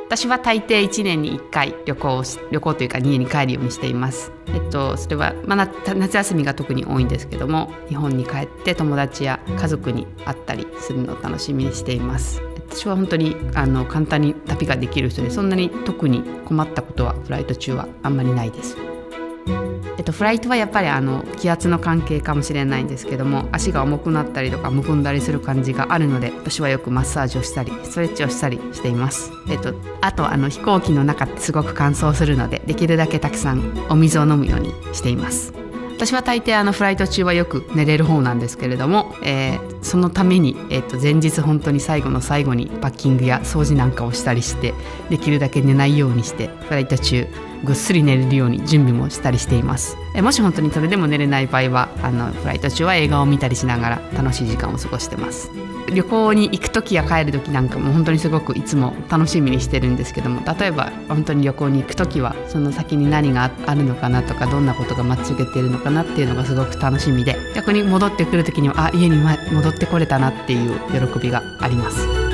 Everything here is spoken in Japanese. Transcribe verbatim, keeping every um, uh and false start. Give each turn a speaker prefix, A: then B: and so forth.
A: 私は大抵いちねんにいっかい旅行をし旅行というか家に帰るようにしています。えっと、それは、まあ、夏休みが特に多いんですけども、日本に帰って友達や家族に会ったりするのを楽しみにしています。私は本当にあの簡単に旅ができる人で、そんなに特に困ったことはフライト中はあんまりないです。えっと、フライトはやっぱりあの気圧の関係かもしれないんですけども、足が重くなったりとかむくんだりする感じがあるので、私はよくマッサージをしたりストレッチをしたりしています。えっと、あとあの飛行機の中ってすごく乾燥するので、できるだけたくさんお水を飲むようにしています。私は大抵あのフライト中はよく寝れる方なんですけれども、えー、そのために、えー、と前日本当に最後の最後にパッキングや掃除なんかをしたりして、できるだけ寝ないようにしてフライト中ぐっすり寝れるように準備もしたりしています。えもし本当にそれでも寝れない場合は、あのフライト中は映画を見たりしながら楽しい時間を過ごしてます。旅行に行く時や帰る時なんかも本当にすごくいつも楽しみにしてるんですけども、例えば本当に旅行に行く時はその先に何があるのかなとか、どんなことが待ち受けているのかなっていうのがすごく楽しみで、逆に戻ってくる時にはあ家に戻ってこれたなっていう喜びがあります。